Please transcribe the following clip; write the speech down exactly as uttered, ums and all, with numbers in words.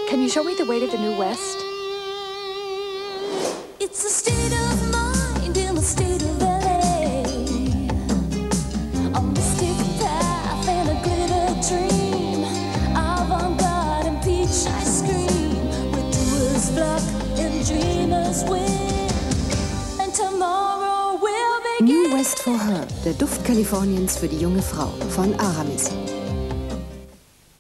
Can you show me the way to the New West? It's a state of mind in a state of L A. A mystic path and a glitter dream. Avant-garde and peach ice cream. With doers flock and dreamers win. And tomorrow will begin. New West for Her, der Duft Kaliforniens für die junge Frau von Aramis.